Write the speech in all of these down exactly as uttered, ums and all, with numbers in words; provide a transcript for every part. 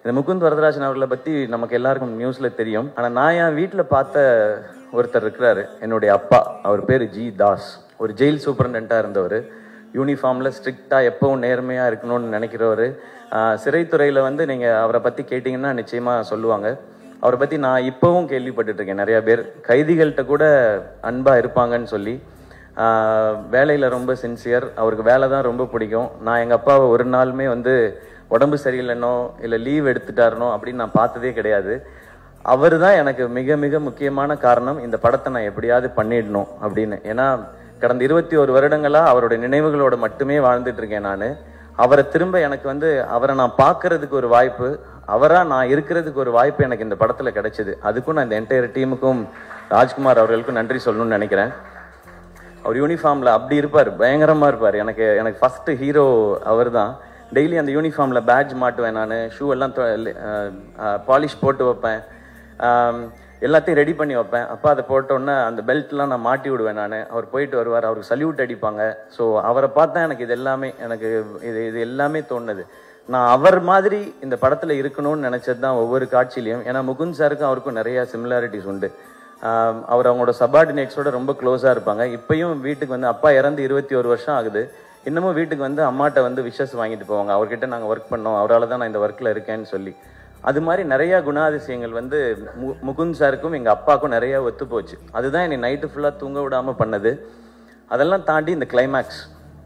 இந்த முகுந்த் வரதராஜன் அவர்களை பற்றி நமக்கு எல்லாருக்கும் நியூஸில் தெரியும். ஆனால் நான் என் வீட்டில் பார்த்த ஒருத்தர் இருக்கிறாரு, என்னுடைய அப்பா. அவர் பேர் ஜி தாஸ். ஒரு ஜெயில் சூப்பரண்டெண்ட்டாக இருந்தவர். யூனிஃபார்மில் ஸ்ட்ரிக்டாக எப்பவும் நேர்மையாக இருக்கணும்னு நினைக்கிறவர். சிறைத்துறையில் வந்து நீங்கள் அவரை பற்றி கேட்டிங்கன்னா நிச்சயமாக சொல்லுவாங்க. அவரை பற்றி நான் இப்போவும் கேள்விப்பட்டுருக்கேன். நிறையா பேர் கைதிகள்கிட்ட கூட அன்பாக இருப்பாங்கன்னு சொல்லி. வேலையில் ரொம்ப சின்சியர். அவருக்கு வேலை தான் ரொம்ப பிடிக்கும். நான் எங்கள் அப்பாவை ஒரு நாளுமே வந்து உடம்பு சரியில்லைனோ இல்லை லீவ் எடுத்துட்டாருனோ அப்படின்னு நான் பார்த்ததே கிடையாது. அவர் தான் எனக்கு மிக மிக முக்கியமான காரணம், இந்த படத்தை நான் எப்படியாவது பண்ணிடணும் அப்படின்னு. ஏன்னா கடந்த இருபத்தி ஒரு வருடங்களாக அவருடைய நினைவுகளோடு மட்டுமே வாழ்ந்துட்டு இருக்கேன் நான். அவரை திரும்ப எனக்கு வந்து அவரை நான் பார்க்கறதுக்கு ஒரு வாய்ப்பு, அவராக நான் இருக்கிறதுக்கு ஒரு வாய்ப்பு எனக்கு இந்த படத்தில் கிடைச்சிது. அதுக்கும் நான் இந்த என்டையர் டீமுக்கும் ராஜ்குமார் அவர்களுக்கும் நன்றி சொல்லணும்னு நினைக்கிறேன். அவர் யூனிஃபார்மில் அப்படி இருப்பார், பயங்கரமாக இருப்பார். எனக்கு எனக்கு ஃபஸ்ட்டு ஹீரோ அவர் தான். டெய்லி அந்த யூனிஃபார்மில் பேட்ஜ் மாட்டுவேன் நான். ஷூ எல்லாம் பாலிஷ் போட்டு வைப்பேன், எல்லாத்தையும் ரெடி பண்ணி வைப்பேன். அப்போ அதை போட்டோன்னே அந்த பெல்ட்லாம் நான் மாட்டி விடுவேன் நான். அவர் போயிட்டு வருவார், அவருக்கு சல்யூட் அடிப்பாங்க. ஸோ அவரை பார்த்தா எனக்கு இது எல்லாமே எனக்கு இது இது எல்லாமே தோணுது. நான் அவர் மாதிரி இந்த படத்தில் இருக்கணும்னு நினச்சது தான் ஒவ்வொரு காட்சியிலையும். ஏன்னா முகுந்த் சாருக்கும் அவருக்கும் நிறையா சிமிலாரிட்டிஸ் உண்டு. அவர் அவங்களோட சபார்டினேட்ஸோட ரொம்ப க்ளோஸாக இருப்பாங்க. இப்பயும் வீட்டுக்கு வந்து அப்பா இறந்து இருபத்தி ஒரு வருஷம் ஆகுது. இன்னமும் வீட்டுக்கு வந்து அம்மாட்ட வந்து விஷஸ் வாங்கிட்டு போவாங்க. அவர்கிட்ட நாங்கள் ஒர்க் பண்ணோம், அவரால் தான் நான் இந்த ஒர்க்கில் இருக்கேன்னு சொல்லி. அது மாதிரி நிறையா குணாதிசயங்கள் வந்து மு முகுந்த் சாருக்கும் எங்கள் அப்பாவுக்கும் நிறையா ஒத்து போச்சு. அதுதான் என்னை நைட்டு ஃபுல்லாக தூங்க விடாமல் பண்ணது. அதெல்லாம் தாண்டி இந்த கிளைமேக்ஸ்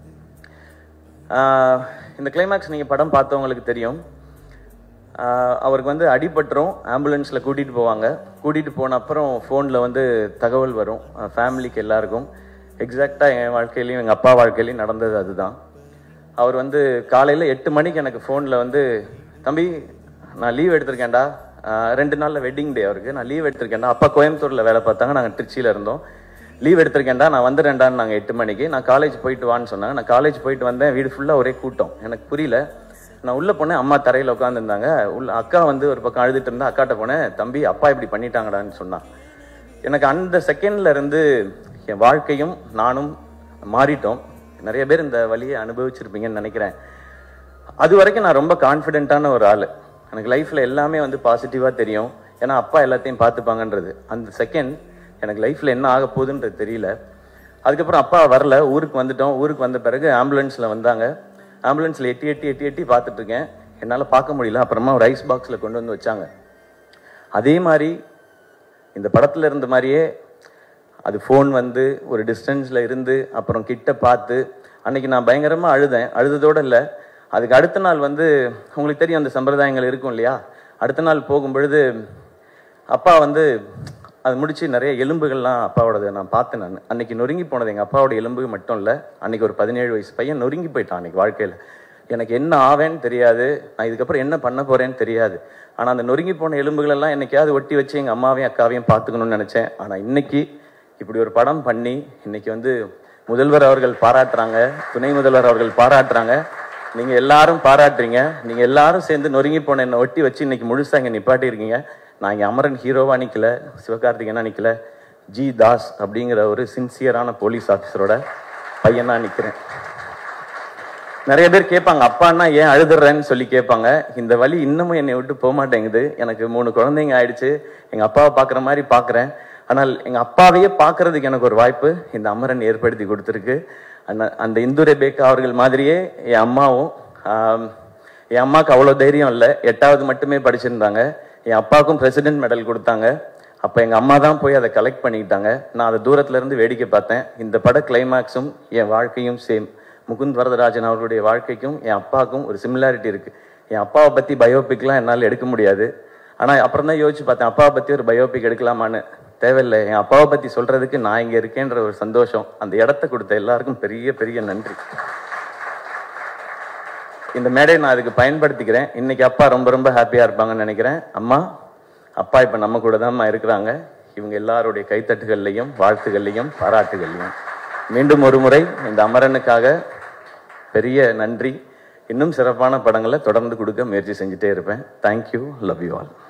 இந்த கிளைமேக்ஸ் நீங்கள் படம் பார்த்தவங்களுக்கு தெரியும். அவருக்கு வந்து அடிபட்டுரும், ஆம்புலன்ஸில் கூட்டிகிட்டு போவாங்க. கூட்டிகிட்டு போன அப்புறம் ஃபோனில் வந்து தகவல் வரும் ஃபேமிலிக்கு எல்லாருக்கும். எக்ஸாக்டாக என் வாழ்க்கையிலையும் எங்கள் அப்பா வாழ்க்கையிலையும் நடந்தது அதுதான். அவர் வந்து காலையில் எட்டு மணிக்கு எனக்கு ஃபோனில் வந்து, தம்பி நான் லீவ் எடுத்திருக்கேன்டா, ரெண்டு நாளில் வெட்டிங் டே அவருக்கு, நான் லீவ் எடுத்திருக்கேன்டா. அப்பா கோயம்புத்தூரில் வேலை பார்த்தாங்க, நாங்கள் திருச்சியில் இருந்தோம். லீவ் எடுத்திருக்கேன்டா, நான் வந்துடுறேன்டான்னு நாங்கள் எட்டு மணிக்கு. நான் காலேஜ் போயிட்டு வான்னு சொன்னாங்க. நான் காலேஜ் போயிட்டு வந்தேன். வீடு ஃபுல்லாக ஒரே கூட்டம், எனக்கு புரியல. நான் உள்ளே போனேன், அம்மா தரையில் உட்காந்துருந்தாங்க. உள்ள அக்கா வந்து ஒரு பக்கம் அழுதுட்டு இருந்தா. அக்காட்ட போனேன், தம்பி அப்பா இப்படி பண்ணிட்டாங்கடான்னு சொன்னான். எனக்கு அந்த செகண்ட்ல இருந்து என் வாழ்க்கையும் நானும் மாறிட்டோம். நிறைய பேர் இந்த வழியை அனுபவிச்சிருப்பீங்கன்னு நினைக்கிறேன். அது வரைக்கும் நான் ரொம்ப கான்ஃபிடென்ட்டான ஒரு ஆள். எனக்கு லைஃப்பில் எல்லாமே வந்து பாசிட்டிவாக தெரியும். ஏன்னா அப்பா எல்லாத்தையும் பார்த்துப்பாங்கன்றது. அந்த செகண்ட் எனக்கு லைஃப்பில் என்ன ஆக போகுதுன்றது தெரியல. அதுக்கப்புறம் அப்பா வரல, ஊருக்கு வந்துட்டோம். ஊருக்கு வந்த பிறகு ஆம்புலன்ஸில் வந்தாங்க. ஆம்புலன்ஸில் எட்டி எட்டி எட்டி எட்டி பார்த்துட்ருக்கேன். என்னால் பார்க்க முடியல. அப்புறமா ஒரு ஐஸ் பாக்ஸில் கொண்டு வந்து வச்சாங்க. அதே மாதிரி இந்த படத்தில் இருந்த மாதிரியே அது ஃபோன் வந்து ஒரு டிஸ்டன்ஸில் இருந்து அப்புறம் கிட்ட பார்த்து அன்றைக்கி நான் பயங்கரமாக அழுதேன். அழுததோடு இல்லை, அதுக்கு அடுத்த நாள் வந்து உங்களுக்கு தெரியும் அந்த சம்பிரதாயங்கள் இருக்கும் இல்லையா. அடுத்த நாள் போகும்பொழுது அப்பா வந்து அது முடித்து நிறைய எலும்புகள்லாம் அப்பாவோடது நான் பார்த்தேன். நான் அன்றைக்கி நொறுங்கி போனது எங்கள் அப்பாவோட எலும்பு மட்டும் இல்லை, அன்றைக்கி ஒரு பதினேழு வயசு பையன் நொறுங்கி போயிட்டான் அன்றைக்கி வாழ்க்கையில். எனக்கு என்ன ஆவேன்னு தெரியாது, நான் இதுக்கப்புறம் என்ன பண்ண போகிறேன்னு தெரியாது. ஆனால் அந்த நொறுங்கி போன எலும்புகளெல்லாம் என்னைக்காவது ஒட்டி வச்சு எங்கள் அம்மாவையும் அக்காவையும் பார்த்துக்கணும்னு நினச்சேன். ஆனால் இன்றைக்கி இப்படி ஒரு படம் பண்ணி இன்றைக்கி வந்து முதல்வர் அவர்கள் பாராட்டுறாங்க, துணை முதல்வர் அவர்கள் பாராட்டுறாங்க, நீங்கள் எல்லாரும் பாராட்டுறீங்க. நீங்கள் எல்லாரும் சேர்ந்து நொறுங்கி போன என்னை ஒட்டி வச்சு இன்றைக்கி முழுசாக இங்கே நிப்பாட்டியிருக்கீங்க. நான் இங்கே அமரன் ஹீரோவாக நிற்கல, சிவகார்த்திகேயனா நிற்கல, ஜி தாஸ் அப்படிங்கிற ஒரு சின்சியரான போலீஸ் ஆஃபீஸரோட பையனாக நிற்கிறேன். நிறைய பேர் கேட்பாங்க, அப்பான்னா ஏன் அழுதுறேன்னு சொல்லி கேட்பாங்க. இந்த வழி இன்னமும் என்னை விட்டு போக மாட்டேங்குது. எனக்கு மூணு குழந்தைங்க ஆயிடுச்சு, எங்கள் அப்பாவை பார்க்குற மாதிரி பார்க்குறேன். ஆனால் எங்கள் அப்பாவையே பார்க்கறதுக்கு எனக்கு ஒரு வாய்ப்பு இந்த அமரன் ஏற்படுத்தி கொடுத்துருக்கு. அந்த அந்த இந்து ரெபேக்கா அவர்கள் மாதிரியே என் அம்மாவும், என் அம்மாவுக்கு அவ்வளோ தைரியம் இல்லை, எட்டாவது மட்டுமே படிச்சிருந்தாங்க. என் அப்பாவுக்கும் பிரசிடென்ட் மெடல் கொடுத்தாங்க. அப்போ எங்கள் அம்மா தான் போய் அதை கலெக்ட் பண்ணிக்கிட்டாங்க. நான் அதை தூரத்துலேருந்து வேடிக்கை பார்த்தேன். இந்த பட கிளைமேக்ஸும் என் வாழ்க்கையும் சேம். முகுந்த் வரதராஜன் அவர்களுடைய வாழ்க்கைக்கும் என் அப்பாவுக்கும் ஒரு சிமிலாரிட்டி இருக்குது. என் அப்பாவை பற்றி பயோபிக்லாம் என்னால் எடுக்க முடியாது. ஆனால் அப்புறம் தான் யோசிச்சு பார்த்தேன், அப்பாவை பற்றி ஒரு பயோபிக் எடுக்கலாமான்னு. தேவையில்லை, என் அப்பாவை பற்றி சொல்கிறதுக்கு நான் இங்கே இருக்கேன்ற ஒரு சந்தோஷம். அந்த இடத்த கொடுத்த எல்லாருக்கும் பெரிய பெரிய நன்றி. இந்த மேடையை நான் அதுக்கு பயன்படுத்திக்கிறேன். இன்னைக்கு அப்பா ரொம்ப ரொம்ப ஹாப்பியாக இருப்பாங்கன்னு நினைக்கிறேன். அம்மா அப்பா இப்போ நம்ம கூட தான் இருக்கிறாங்க. இவங்க எல்லாருடைய கைத்தட்டுகள்லையும் வாழ்த்துகள்லையும் பாராட்டுகள்லையும் மீண்டும் ஒரு முறை இந்த அமரனுக்காக பெரிய நன்றி. இன்னும் சிறப்பான படங்களை தொடர்ந்து கொடுக்க முயற்சி செஞ்சுட்டே இருப்பேன். Thank you, love you all.